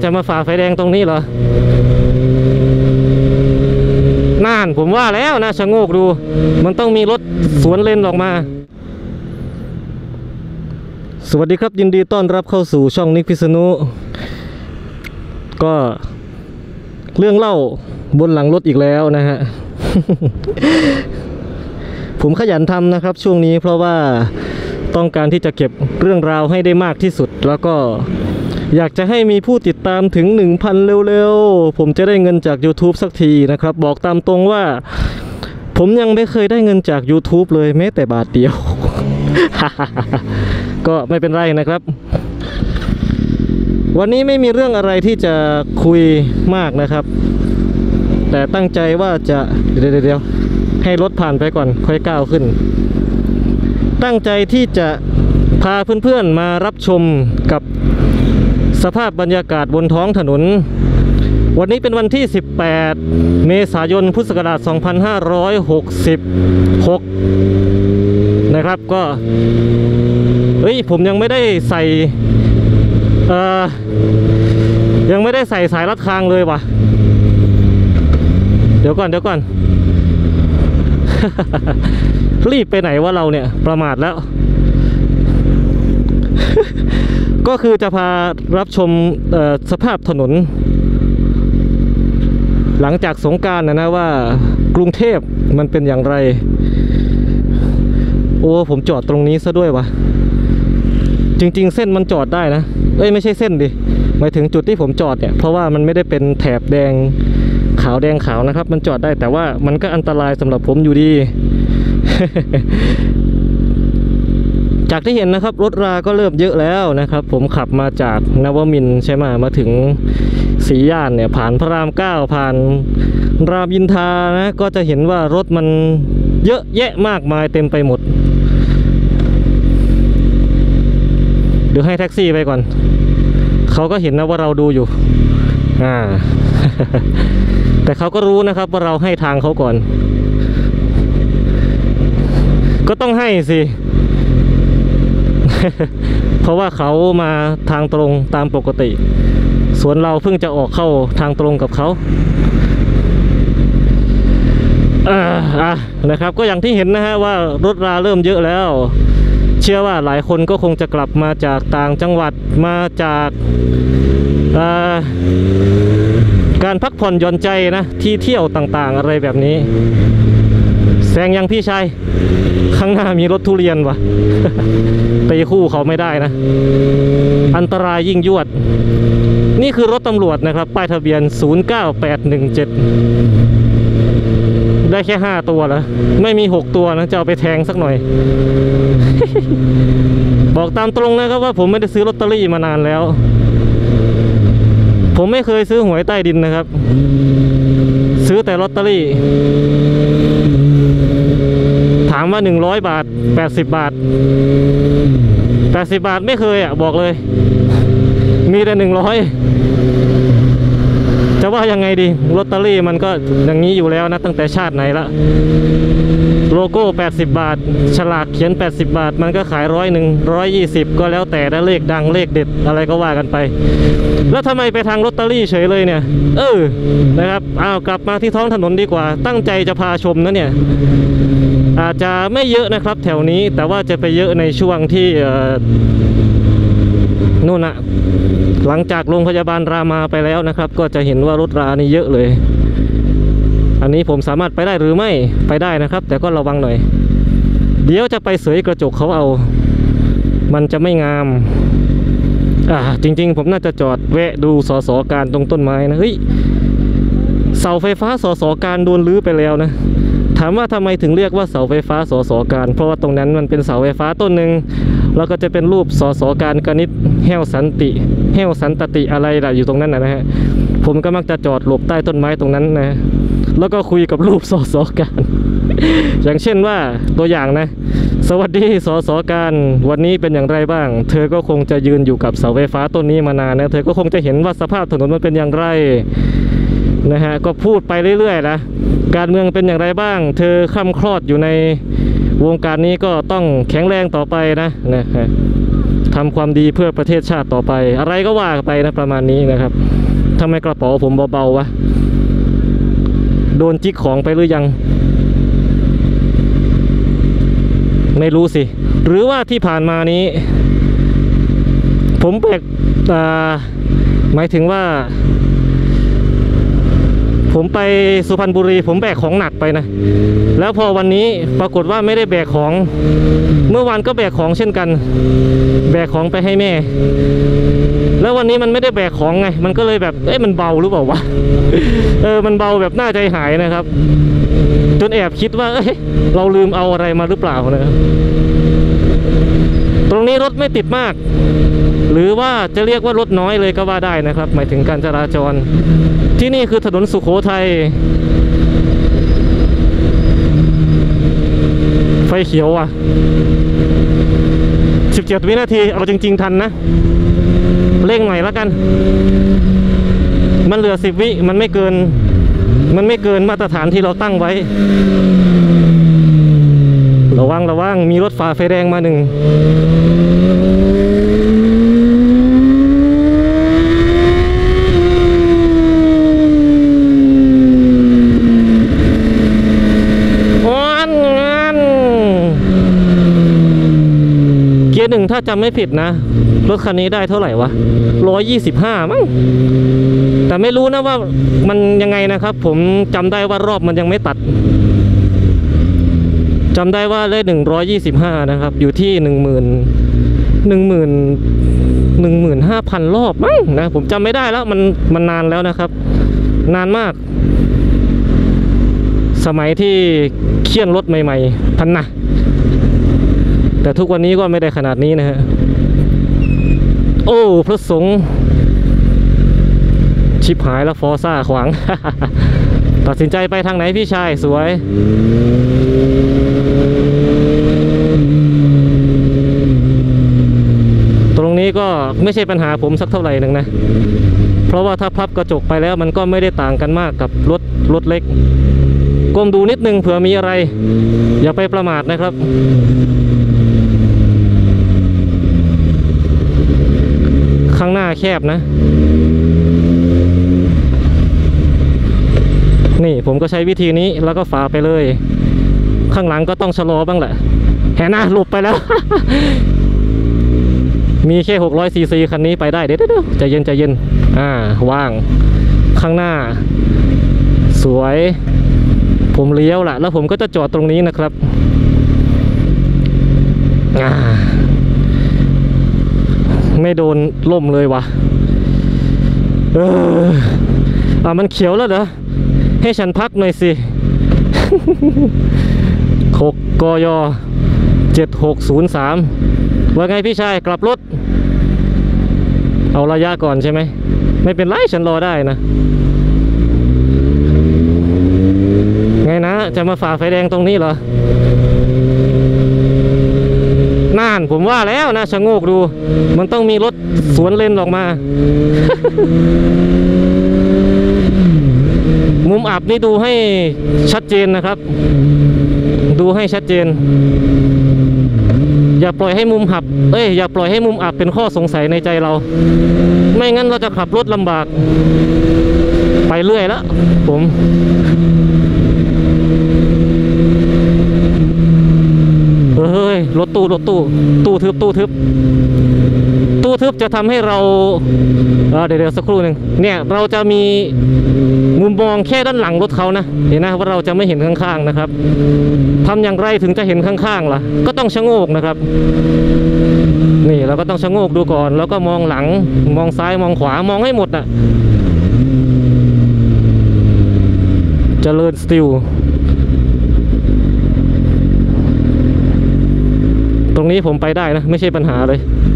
จะมาฝ่าไฟแดงตรงนี้เหรอน่านผมว่าแล้วนะชะโงกดูมันต้องมีรถสวนเลนออกมาสวัสดีครับยินดีต้อนรับเข้าสู่ช่องนิกพิษณุก็เรื่องเล่าบนหลังรถอีกแล้วนะฮะ ผมขยันทำนะครับช่วงนี้เพราะว่าต้องการที่จะเก็บเรื่องราวให้ได้มากที่สุดแล้วก็อยากจะให้มีผู้ติดตามถึง 1,000 เร็วๆผมจะได้เงินจาก YouTube สักทีนะครับบอกตามตรงว่าผมยังไม่เคยได้เงินจาก YouTube เลยแม้แต่บาทเดียว ก็ไม่เป็นไรนะครับวันนี้ไม่มีเรื่องอะไรที่จะคุยมากนะครับแต่ตั้งใจว่าจะเดี๋ยวให้รถผ่านไปก่อนค่อยก้าวขึ้นตั้งใจที่จะพาเพื่อนๆมารับชมกับสภาพบรรยากาศบนท้องถนนวันนี้เป็นวันที่18เมษายนพุทธศักราช2566นะครับก็ผมยังไม่ได้ใส่สายรัดคางเลยว่ะเดี๋ยวก่อน รีบไปไหนวะเราเนี่ยประมาทแล้ว ก็คือจะพารับชมสภาพถนนหลังจากสงกรานต์นะว่ากรุงเทพมันเป็นอย่างไรโอ้ผมจอดตรงนี้ซะด้วยวะจริงๆเส้นมันจอดได้นะไม่ใช่เส้นดิหมายถึงจุดที่ผมจอดเนี่ยเพราะว่ามันไม่ได้เป็นแถบแดงขาวนะครับมันจอดได้แต่ว่ามันก็อันตรายสำหรับผมอยู่ดี จากที่เห็นนะครับรถราก็เริ่มเยอะแล้วนะครับผมขับมาจากนวมินทร์ใช่ไหมมาถึงสีย่านเนี่ยผ่านพระราม9ผ่านรามอินทรานะก็จะเห็นว่ารถมันเยอะแยะมากมายเต็มไปหมดเดี๋ยวให้แท็กซี่ไปก่อนเขาก็เห็นนะว่าเราดูอยู่แต่เขาก็รู้นะครับว่าเราให้ทางเขาก่อนก็ต้องให้สิ เพราะว่าเขามาทางตรงตามปกติส่วนเราเพิ่งจะออกเข้าทางตรงกับเขานะครับก็อย่างที่เห็นนะฮะว่ารถราเริ่มเยอะแล้วเชื่อว่าหลายคนก็คงจะกลับมาจากต่างจังหวัดมาจากการพักผ่อนหย่อนใจนะที่เที่ยวต่างๆอะไรแบบนี้แซงยังพี่ชายข้างหน้ามีรถทุเรียนวะ ตีคู่เขาไม่ได้นะอันตรายยิ่งยวดนี่คือรถตำรวจนะครับป้ายทะเบียน09817ได้แค่5ตัวแล้วไม่มี6ตัวนะจะเอาไปแทงสักหน่อย บอกตามตรงนะครับว่าผมไม่ได้ซื้อลอตเตอรี่มานานแล้วผมไม่เคยซื้อหวยใต้ดินนะครับซื้อแต่ลอตเตอรี่ถามว่า100 บาท80 บาท80 บาทไม่เคยบอกเลยมีแต่100จะว่ายังไงดีลอตเตอรี่มันก็อย่างนี้อยู่แล้วนะตั้งแต่ชาติไหนละโลโก้80 บาทฉลากเขียน80 บาทมันก็ขาย120ก็แล้วแต่เลขดังเลขเด็ดอะไรก็ว่ากันไปแล้วทำไมไปทางลอตเตอรี่เฉยเลยเนี่ยนะครับกลับมาที่ท้องถนนดีกว่าตั้งใจจะพาชมนะเนี่ยอาจจะไม่เยอะนะครับแถวนี้แต่ว่าจะไปเยอะในช่วงที่นู่นหลังจากโรงพยาบาลรามาไปแล้วนะครับก็จะเห็นว่ารถรานี่เยอะเลยอันนี้ผมสามารถไปได้หรือไม่ไปได้นะครับแต่ก็ระวังหน่อยเดี๋ยวจะไปเสยกระจกเขาเอามันจะไม่งามจริงๆผมน่าจะจอดแวะดูสสการตรงต้นไม้นะเสาไฟฟ้าสสการโดนรื้อไปแล้วนะถามว่าทำไมถึงเรียกว่าเสาไฟฟ้าสสการเพราะว่าตรงนั้นมันเป็นเสาไฟฟ้าต้นหนึ่งแล้วก็จะเป็นรูปสสการกนิษฐ์แห้วสันติอะไรอยู่ตรงนั้นนะฮะผมก็มักจะจอดหลบใต้ต้นไม้ตรงนั้นนะแล้วก็คุยกับรูปสสการ อย่างเช่นว่าตัวอย่างนะสวัสดีสสการวันนี้เป็นอย่างไรบ้างเธอก็คงจะยืนอยู่กับเสาไฟฟ้าต้นนี้มานานนะเธอก็คงจะเห็นว่าสภาพถนนมันเป็นอย่างไรนะฮะก็พูดไปเรื่อยๆนะการเมืองเป็นอย่างไรบ้างเธอค่ำคลอดอยู่ในวงการนี้ก็ต้องแข็งแรงต่อไปนะทำความดีเพื่อประเทศชาติต่อไปอะไรก็ว่าไปนะประมาณนี้นะครับทำไมกระเป๋าผมเบาๆวะโดนจิกของไปหรือยังไม่รู้สิหรือว่าที่ผ่านมานี้ผมแบกหมายถึงว่าผมไปสุพรรณบุรีผมแบกของหนักไปนะแล้วพอวันนี้ปรากฏว่าไม่ได้แบกของเมื่อวานก็แบกของเช่นกันแบกของไปให้แม่แล้ววันนี้มันไม่ได้แบกของไงมันก็เลยแบบมันเบาหรือเปล่าวะมันเบาแบบน่าใจหายนะครับจนแอบคิดว่าเราลืมเอาอะไรมาหรือเปล่านะครับตรงนี้รถไม่ติดมากหรือว่าจะเรียกว่ารถน้อยเลยก็ว่าได้นะครับหมายถึงการจราจรที่นี่คือถนนสุโขทัยไฟเขียวอ่ะ17 วินาทีเอาจริงๆทันนะเร่งหน่อยแล้วกันมันเหลือ10 วิมันไม่เกินมาตรฐานที่เราตั้งไว้ระวังมีรถฝ่าไฟแดงมาหนึ่งเกียร์หนึ่งถ้าจำไม่ผิดนะรถคันนี้ได้เท่าไหร่วะ125มั้งแต่ไม่รู้นะว่ามันยังไงนะครับผมจำได้ว่ารอบมันยังไม่ตัดจำได้ว่าเลข125นะครับอยู่ที่15,000 รอบมั้งนะผมจำไม่ได้แล้วมันนานแล้วนะครับนานมากสมัยที่เคี่ยนรถใหม่ๆทันนะแต่ทุกวันนี้ก็ไม่ได้ขนาดนี้นะฮะโอ้พระสงฆ์ชิบหายแล้วฟอร์ซ่าขวาง ตัดสินใจไปทางไหนพี่ชายสวยตรงนี้ก็ไม่ใช่ปัญหาผมสักเท่าไหร่นึงนะเพราะว่าถ้าพับกระจกไปแล้วมันก็ไม่ได้ต่างกันมากกับรถเล็กก้มดูนิดนึงเผื่อมีอะไรอย่าไปประมาทนะครับข้างหน้าแคบนะนี่ผมก็ใช้วิธีนี้แล้วก็ฝ่าไปเลยข้างหลังก็ต้องชะลอบ้างแหละแหนะหลบไปแล้ว มีแค่600 ซีซีคันนี้ไปได้เดี๋ยวใจเย็นว่างข้างหน้าสวยผมเลี้ยวละแล้วผมก็จะจอดตรงนี้นะครับไม่โดนล่มเลยวะมันเขียวแล้วเหรอให้ฉันพักหน่อยสิ6 กย 7603ว่าไงพี่ชายกลับรถเอาระยะก่อนใช่ไหมไม่เป็นไรฉันรอได้นะไงนะจะมาฝ่าไฟแดงตรงนี้เหรอน่านผมว่าแล้วนะชะโงกดูมันต้องมีรถสวนเลนออกมา มุมอับนี่ดูให้ชัดเจนนะครับดูให้ชัดเจนอย่าปล่อยให้มุมหับอย่าปล่อยให้มุมอับเป็นข้อสงสัยในใจเราไม่งั้นเราจะขับรถลำบากไปเรื่อยแล้วผมรถตู้ทึบจะทำให้เราเดี๋ยวสักครู่หนึ่งเนี่ยเราจะมีมุมมองแค่ด้านหลังรถเขานะเห็นนะว่าเราจะไม่เห็นข้างๆนะครับทำอย่างไรถึงจะเห็นข้างๆล่ะก็ต้องชะโงกนะครับนี่เราก็ต้องชะโงกดูก่อนแล้วก็มองหลังมองซ้ายมองขวามองให้หมดอ่ะเจริญสตีลตรงนี้ผมไปได้นะไม่ใช่ปัญหาเลย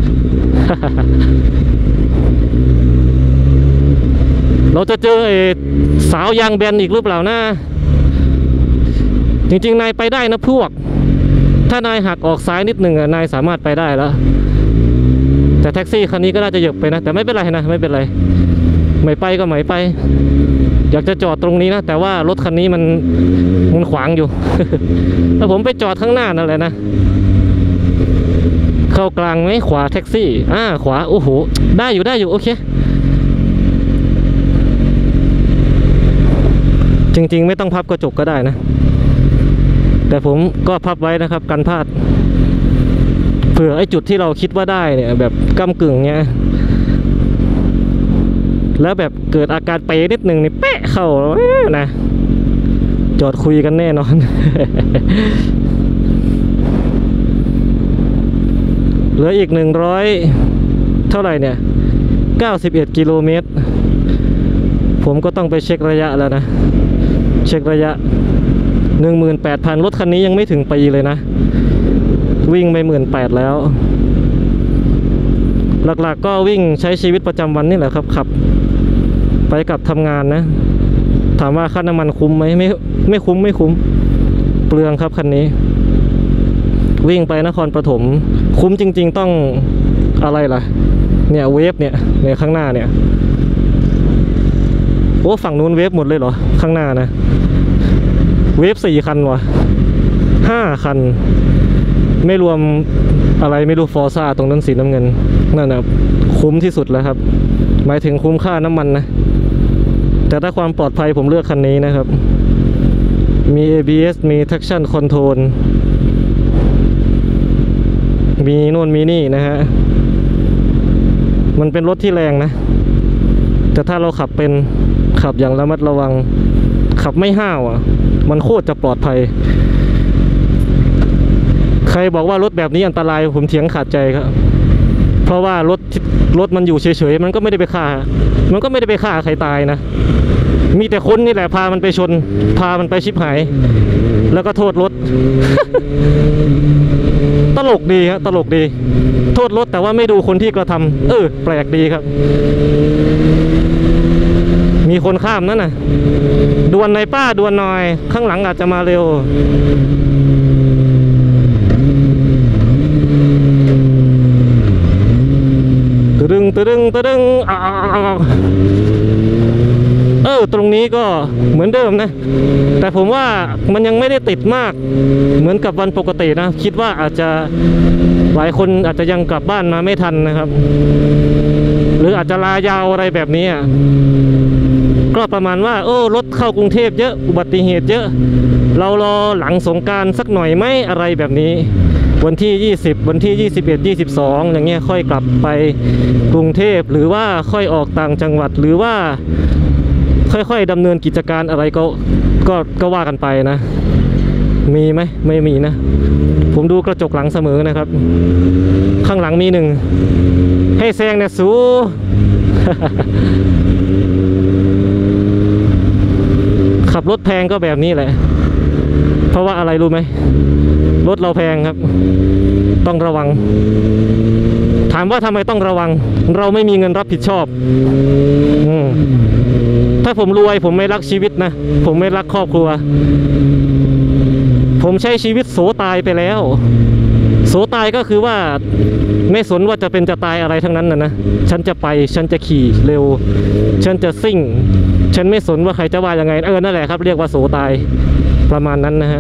เราจะเจอสาวยางแบนอีกหรือเปล่านะจริงๆนายไปได้นะพวกถ้านายหักออกซ้ายนิดหนึ่งนายสามารถไปได้แล้วแต่แท็กซี่คันนี้ก็น่าจะเหยียบไปนะแต่ไม่เป็นไรนะไม่เป็นไรไม่ไปก็ไม่ไปอยากจะจอดตรงนี้นะแต่ว่ารถคันนี้มันขวางอยู่ ถ้าผมไปจอดข้างหน้านั่นแหละนะเข้ากลางไหมขวาแท็กซี่ขวาโอ้โหได้อยู่โอเคจริงๆไม่ต้องพับกระจกก็ได้นะแต่ผมก็พับไว้นะครับกันพลาดเผื่อไอ้จุดที่เราคิดว่าได้เนี่ยแบบก้ำกึ่งเงี้ยแล้วแบบเกิดอาการเป๋นิดหนึ่งนี่เป๊ะเข้านะจอดคุยกันแน่นอน เหลืออีก100เท่าไหร่เนี่ย91กิโลเมตรผมก็ต้องไปเช็คระยะแล้วนะเช็คระยะ 18,000 รถคันนี้ยังไม่ถึงปีเลยนะวิ่งไป 18,000 แล้วหลักๆก็วิ่งใช้ชีวิตประจำวันนี่แหละครับขับไปกับทำงานนะถามว่าค่าน้ำมันคุ้มไหมไม่คุ้มเปลืองครับคันนี้วิ่งไปนครปฐมคุ้มจริงๆต้องอะไรล่ะเนี่ยเวฟเนี่ยข้างหน้าเนี่ยโอ้ฝั่งนู้นเวฟหมดเลยเหรอข้างหน้านะเวฟ4 คันวะ5 คันไม่รวมอะไรไม่รู้ฟอร์ซ่าตรงนั้นสีน้ำเงินนั่นนะคุ้มที่สุดแล้วครับหมายถึงคุ้มค่าน้ำมันนะแต่ถ้าความปลอดภัยผมเลือกคันนี้นะครับมี ABS มี traction control มีโน่นมีนี่นะฮะมันเป็นรถที่แรงนะแต่ถ้าเราขับเป็นขับอย่างระมัดระวังขับไม่ห้าวมันโคตรจะปลอดภัยใครบอกว่ารถแบบนี้อันตรายผมเถียงขาดใจครับเพราะว่ารถมันอยู่เฉยๆมันก็ไม่ได้ไปฆ่าใครตายนะมีแต่คนนี่แหละพามันไปชนพามันไปชิบหายแล้วก็โทษรถ ตลกดีครับตลกดีโทษรถแต่ว่าไม่ดูคนที่กระทำแปลกดีครับมีคนข้ามนั่นน่ะดวนในป้าดวนหน่อยข้างหลังอาจจะมาเร็วตึดึงตรงนี้ก็เหมือนเดิมนะแต่ผมว่ามันยังไม่ได้ติดมากเหมือนกับวันปกตินะคิดว่าอาจจะหลายคนอาจจะยังกลับบ้านมาไม่ทันนะครับหรืออาจจะลายาวอะไรแบบนี้ก็ประมาณว่ารถเข้ากรุงเทพเยอะอุบัติเหตุเยอะเรารอหลังสงกรานต์สักหน่อยไหมอะไรแบบนี้วันที่20วันที่21 22อย่างเงี้ยค่อยกลับไปกรุงเทพหรือว่าค่อยออกต่างจังหวัดหรือว่าค่อยๆดำเนินกิจการอะไรก็ว่ากันไปนะมีไหมไม่มีนะผมดูกระจกหลังเสมอนะครับข้างหลังมี1ให้แซงเนี่ยสู ขับรถแพงก็แบบนี้แหละเพราะว่าอะไรรู้ไหมรถเราแพงครับต้องระวังถามว่าทำไมต้องระวังเราไม่มีเงินรับผิดชอบถ้าผมรวยผมไม่รักชีวิตนะผมไม่รักครอบครัวผมใช้ชีวิตโสตายไปแล้วโสตายก็คือว่าไม่สนว่าจะเป็นจะตายอะไรทั้งนั้นนะฉันจะไปฉันจะขี่เร็วฉันจะซิ่งฉันไม่สนว่าใครจะว่ายังไงนั่นแหละครับเรียกว่าโสตายประมาณนั้นนะฮะ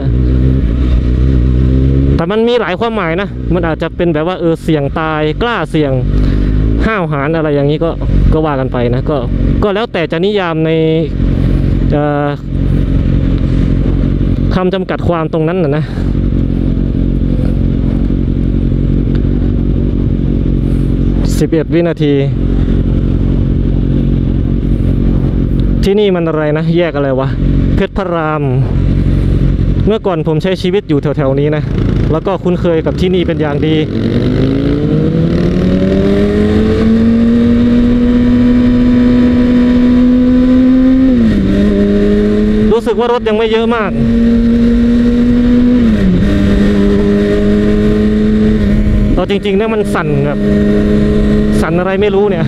แต่มันมีหลายความหมายนะมันอาจจะเป็นแบบว่าเสี่ยงตายกล้าเสี่ยงห้าวหาญอะไรอย่างนี้ก็ว่ากันไปนะก็แล้วแต่จะนิยามในคำจำกัดความตรงนั้นนะ11 วินาทีที่นี่มันอะไรนะแยกอะไรวะเพชรพระรามเมื่อก่อนผมใช้ชีวิตอยู่แถวๆนี้นะแล้วก็คุ้นเคยกับที่นี่เป็นอย่างดีรู้สึกว่ารถยังไม่เยอะมากจริงๆเนี่ยมันสั่นแบบสั่นอะไรไม่รู้เนี่ย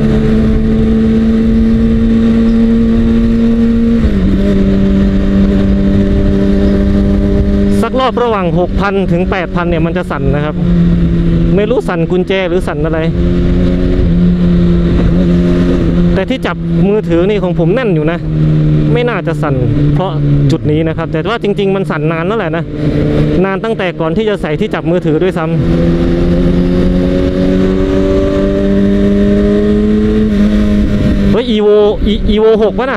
สักรอบระหว่าง 6,000 ถึง 8,000 เนี่ยมันจะสั่นนะครับไม่รู้สั่นกุญแจหรือสั่นอะไรแต่ที่จับมือถือนี่ของผมแน่นอยู่นะไม่น่าจะสั่นเพราะจุดนี้นะครับแต่ว่าจริงๆมันสั่นนานแล้วแหละนะนานตั้งแต่ก่อนที่จะใส่ที่จับมือถือด้วยซ้ำ Evo 6ป่ะน่ะ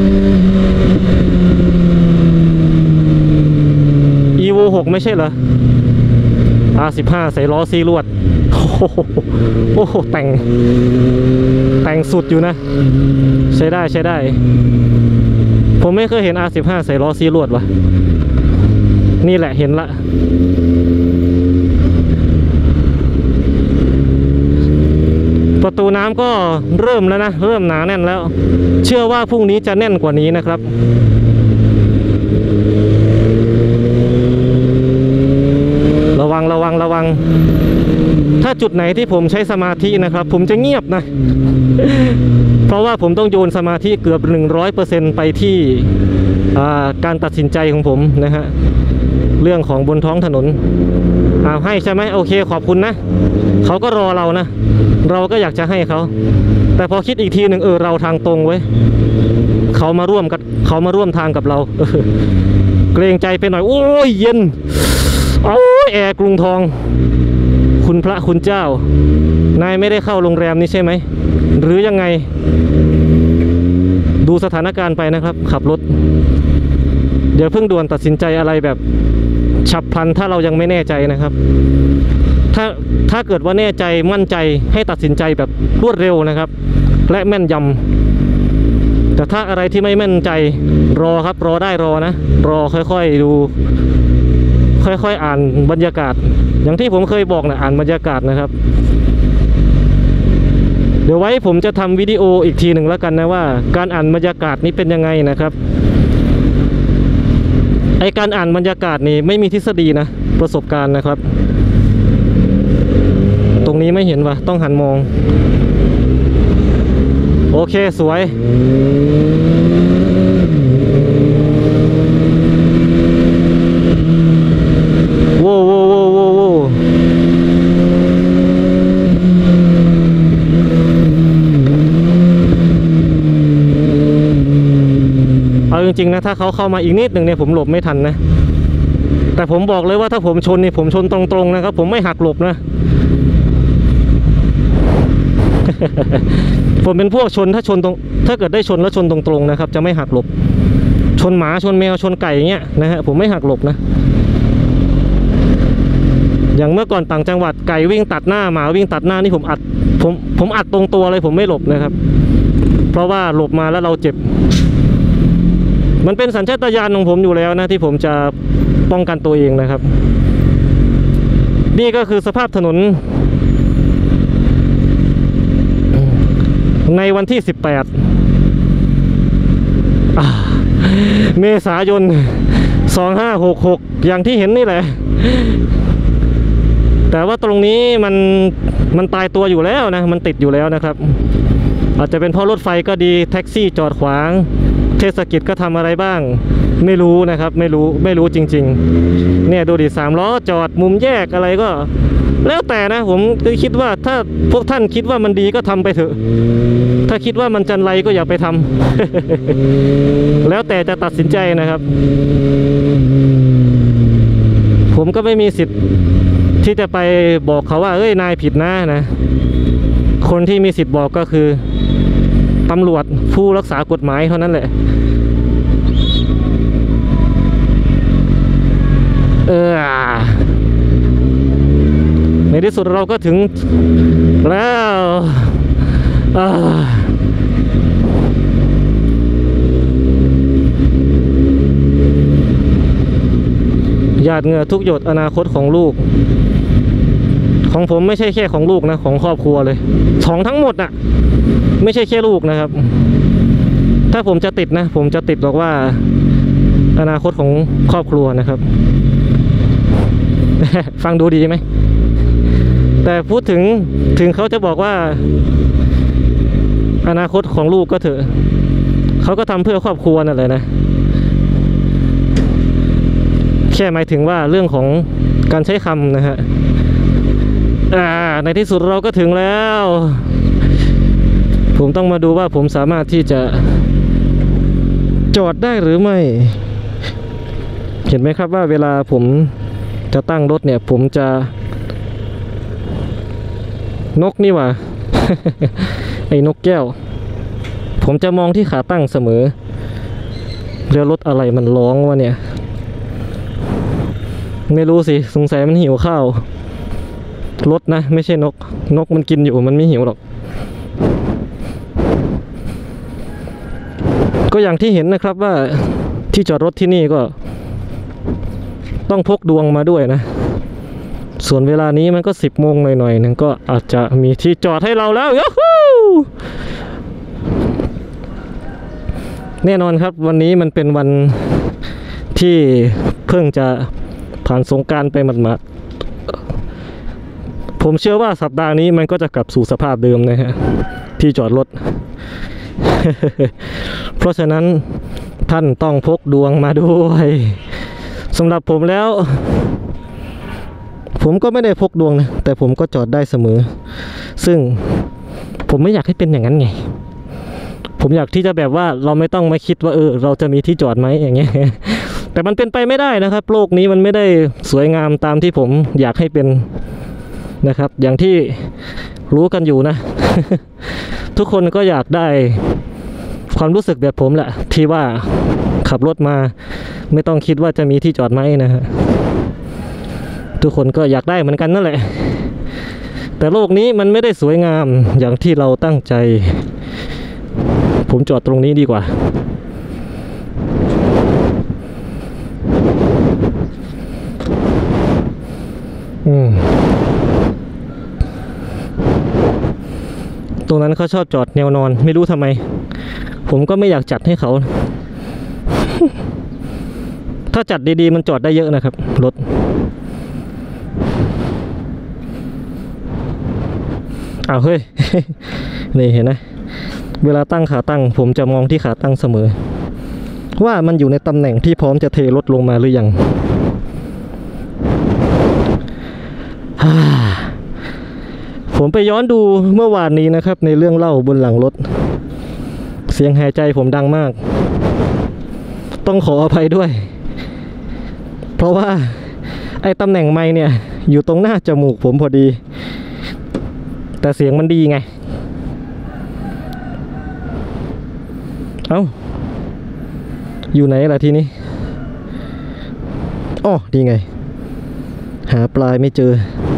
Evo 6ไม่ใช่เหรอ R15 ใส่ล้อซีลวดโอ้โหแต่งสุดอยู่นะใช้ได้ผมไม่เคยเห็น R15 ใส่ล้อซีลวดวะนี่แหละเห็นละประตูน้ำก็เริ่มแล้วนะเริ่มหนาแน่นแล้วเชื่อว่าพรุ่งนี้จะแน่นกว่านี้นะครับระวังถ้าจุดไหนที่ผมใช้สมาธินะครับผมจะเงียบนะ เพราะว่าผมต้องโยนสมาธิเกือบ 100% ไปที่การตัดสินใจของผมนะฮะเรื่องของบนท้องถนนให้ใช่ไหมโอเคขอบคุณนะเขาก็รอเรานะเราก็อยากจะให้เขาแต่พอคิดอีกทีหนึ่งเราทางตรงไว้เขามาร่วมทางกับเราเกรงใจไปหน่อยโอ้ยเย็นโอ้ยแอร์กรุงทองคุณพระคุณเจ้านายไม่ได้เข้าโรงแรมนี้ใช่ไหมหรือยังไงดูสถานการณ์ไปนะครับขับรถเดี๋ยวเพิ่งด่วนตัดสินใจอะไรแบบฉับพลันถ้าเรายังไม่แน่ใจนะครับถ้าเกิดว่าแน่ใจมั่นใจให้ตัดสินใจแบบรวดเร็วนะครับและแม่นยำแต่ถ้าอะไรที่ไม่แม่นใจรอครับรอได้รอนะรอค่อยๆดูค่อยๆอ่านบรรยากาศอย่างที่ผมเคยบอกนะอ่านบรรยากาศนะครับเดี๋ยวไว้ผมจะทำวิดีโออีกทีหนึ่งแล้วกันนะว่าการอ่านบรรยากาศนี้เป็นยังไงนะครับไอการอ่านบรรยากาศนี่ไม่มีทฤษฎีนะประสบการณ์นะครับตรงนี้ไม่เห็นวะต้องหันมองโอเคสวยโว้เอาจริงๆนะถ้าเขาเข้ามาอีกนิดหนึ่งเนี่ยผมหลบไม่ทันนะแต่ผมบอกเลยว่าถ้าผมชนนี่ผมชนตรงๆนะครับผมไม่หักหลบนะ ผมเป็นพวกชนถ้าเกิดได้ชนแล้วชนตรงๆนะครับจะไม่หักหลบชนหมาชนแมวชนไก่เงี้ยนะฮะผมไม่หักหลบนะอย่างเมื่อก่อนต่างจังหวัดไก่วิ่งตัดหน้าหมาวิ่งตัดหน้านี่ผมอัดตรงตัวเลยผมไม่หลบนะครับเพราะว่าหลบมาแล้วเราเจ็บมันเป็นสัญชาตญาณของผมอยู่แล้วนะที่ผมจะป้องกันตัวเองนะครับนี่ก็คือสภาพถนนในวันที่18เมษายน2566อย่างที่เห็นนี่แหละแต่ว่าตรงนี้มันตายตัวอยู่แล้วนะมันติดอยู่แล้วนะครับอาจจะเป็นเพราะรถไฟก็ดีแท็กซี่จอดขวางเทศกิจก็ทำอะไรบ้างไม่รู้นะครับไม่รู้จริงๆเนี่ยดูดิ3 ล้อจอดมุมแยกอะไรก็แล้วแต่นะผมคิดว่าถ้าพวกท่านคิดว่ามันดีก็ทำไปเถอะถ้าคิดว่ามันจันไรก็อย่าไปทำ แล้วแต่จะตัดสินใจนะครับผมก็ไม่มีสิทธิ์ที่จะไปบอกเขาว่าเอ้ยนายผิดนะคนที่มีสิทธิ์บอกก็คือตำรวจผู้รักษากฎหมายเท่านั้นแหละในที่สุดเราก็ถึงแล้วหยาดเหงื่อทุกหยดอนาคตของลูกของผมไม่ใช่แค่ของลูกนะของครอบครัวเลยของทั้งหมดน่ะไม่ใช่แค่ลูกนะครับถ้าผมจะติดนะผมจะติดบอกว่าอนาคตของครอบครัวนะครับ ฟังดูดีไหมแต่พูดถึงเขาจะบอกว่าอนาคตของลูกก็เถอะเขาก็ทำเพื่อครอบครัวนั่นแหละนะแค่หมายถึงว่าเรื่องของการใช้คำนะฮะในที่สุดเราก็ถึงแล้วผมต้องมาดูว่าผมสามารถที่จะจอดได้หรือไม่เห็นไหมครับว่าเวลาผมจะตั้งรถเนี่ยผมจะนกนี่หว่า ไอ้นกแก้วผผมจะมองที่ขาตั้งเสมอแล้วรถอะไรมันร้องวะเนี่ยไม่รู้สิสงสัยมันหิวข้าวรถนะไม่ใช่นกนกมันกินอยู่มันไม่หิวหรอกก็อย่างที่เห็นนะครับว่าที่จอดรถที่นี่ก็ต้องพกดวงมาด้วยนะส่วนเวลานี้มันก็10 โมงหน่อยๆนึงก็อาจจะมีที่จอดให้เราแล้วยูฮูแน่นอนครับวันนี้มันเป็นวันที่เพิ่งจะผ่านสงกรานต์ไปหมาดๆผมเชื่อว่าสัปดาห์นี้มันก็จะกลับสู่สภาพเดิมนะฮะที่จอดรถ เพราะฉะนั้นท่านต้องพกดวงมาด้วยสำหรับผมแล้วผมก็ไม่ได้พกดวงนะแต่ผมก็จอดได้เสมอซึ่งผมไม่อยากให้เป็นอย่างนั้นไงผมอยากที่จะแบบว่าเราไม่ต้องมาคิดว่าเราจะมีที่จอดไหมอย่างเงี้ยแต่มันเป็นไปไม่ได้นะครับโลกนี้มันไม่ได้สวยงามตามที่ผมอยากให้เป็นนะครับอย่างที่รู้กันอยู่นะ ทุกคนก็อยากได้ความรู้สึกแบบผมแหละที่ว่าขับรถมาไม่ต้องคิดว่าจะมีที่จอดไหมนะฮะทุกคนก็อยากได้เหมือนกันนั่นแหละแต่โลกนี้มันไม่ได้สวยงามอย่างที่เราตั้งใจผมจอดตรงนี้ดีกว่าตรงนั้นเขาชอบจอดแนวนอนไม่รู้ทำไมผมก็ไม่อยากจัดให้เขา ถ้าจัดดีๆมันจอดได้เยอะนะครับรถอ้าวเฮ้ย นี่เห็นไหมเวลาตั้งขาตั้งผมจะมองที่ขาตั้งเสมอว่ามันอยู่ในตำแหน่งที่พร้อมจะเทรถลงมาหรือยัง ผมไปย้อนดูเมื่อวานนี้นะครับในเรื่องเล่าบนหลังรถเสียงหายใจผมดังมากต้องขออภัยด้วยเพราะว่าไอ้ตำแหน่งไมค์เนี่ยอยู่ตรงหน้าจมูกผมพอดีแต่เสียงมันดีไงเอ้าอยู่ไหนล่ะทีนี้อ้อดีไงหาปลายไม่เจอ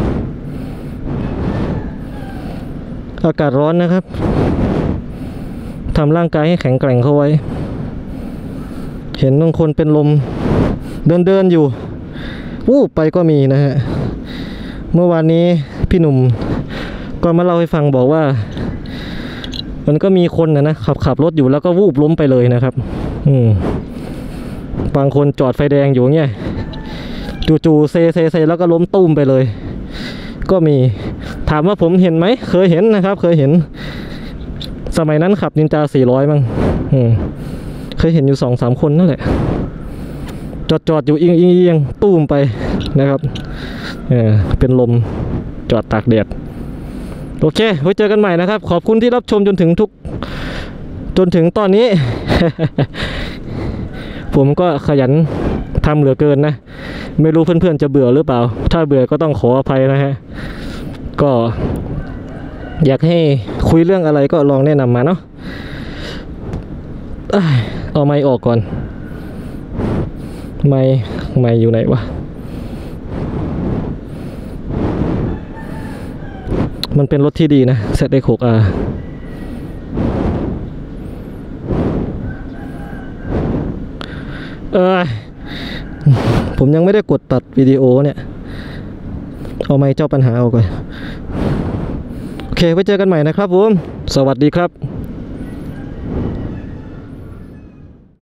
อากาศร้อนนะครับทำร่างกายให้แข็งแกร่งเข้าไว้เห็นบางคนเป็นลมเดินอยู่วูบไปก็มีนะฮะเมื่อวานนี้พี่หนุ่มก็มาเล่าให้ฟังบอกว่ามันก็มีคนนะขับรถอยู่แล้วก็วูบล้มไปเลยนะครับบางคนจอดไฟแดงอยู่เงี้ยจู่ๆเซแล้วก็ล้มตุ้มไปเลยก็มีถามว่าผมเห็นไหมเคยเห็นนะครับเคยเห็นสมัยนั้นขับนินจา400มั้งเคยเห็นอยู่ 2-3 คนนั่นแหละจอดอยู่เอียงตุ้มไปนะครับเป็นลมจอดตากแดดโอเคไว้เจอกันใหม่นะครับขอบคุณที่รับชมจนถึงตอนนี้ ผมก็ขยันทำเหลือเกินนะไม่รู้เพื่อนๆจะเบื่อหรือเปล่าถ้าเบื่อก็ต้องขออภัยนะฮะก็อยากให้คุยเรื่องอะไรก็ลองแนะนำมาเนาะเอาไมค์ออกก่อนไมค์อยู่ไหนวะมันเป็นรถที่ดีนะ ZX6R ผมยังไม่ได้กดตัดวิดีโอเนี่ยเอาไมค์เจ้าปัญหาออกก่อนโอเคไว้เจอกันใหม่นะครับผมสวัสดีครับ